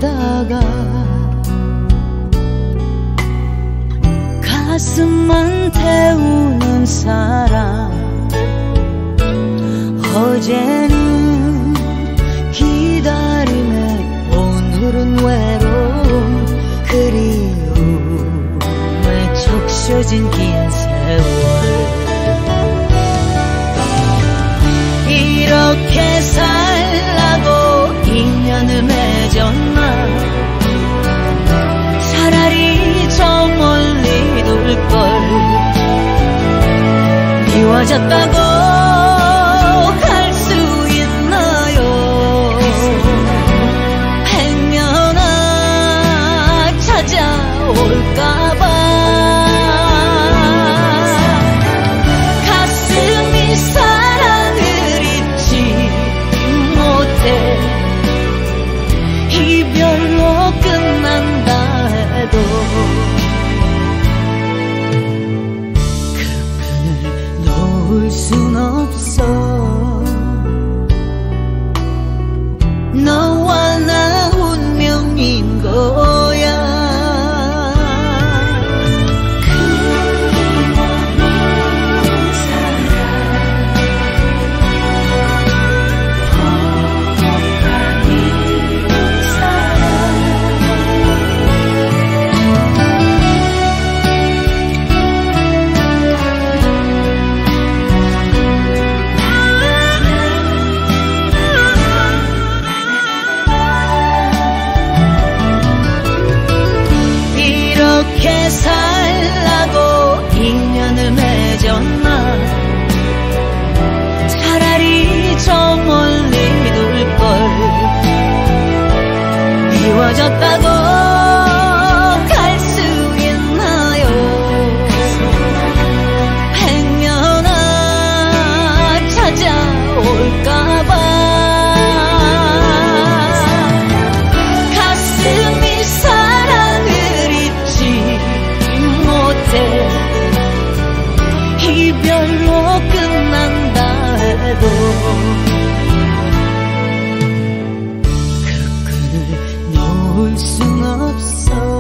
울다가 가슴만 태우는 사람. 어제는 기다림에 오늘은 외로움, 그리움에 적셔진 긴 세월. 이렇게 살라고 인연을 맺었나. 차라리 저 멀리 둘걸. 미워졌다고 갈 수 있나요. 행여나 찾아올까봐 가슴이 사랑을 잊지 못해. 이별로 끝난다 해도 그 끈을 놓을 순 없어. 너와 나 운명인 거야. 이렇게 살라고 인연을 맺었나. 차라리 저 멀리 둘걸. 미워졌다고 갈 수 있나요. 행여나 찾아올까봐 가슴이 사랑을 이별로 끝난다 해도 그 끈을 놓을 순 없어.